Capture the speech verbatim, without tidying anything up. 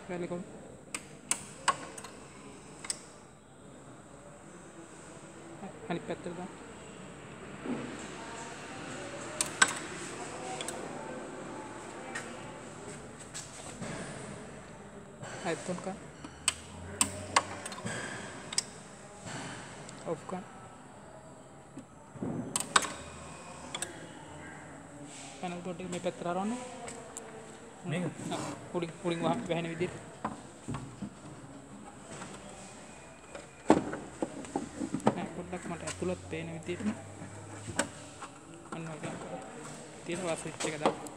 වැලි කොම් අනිත් පැත්තට දාන්න. ආයෙත් ඔන් කරන්න. ඔෆ් කරන්න. පැනල් බෝඩ් එක මේ පැත්තට හරවන්න. මේක උඩින් උඩින් වැහෙන විදිහට. නෑ පොඩ්ඩක් මට ඇතුළත් පේන විදිහට. අන්න වගේ තියෙන වා ස්විච් එක දාන්න.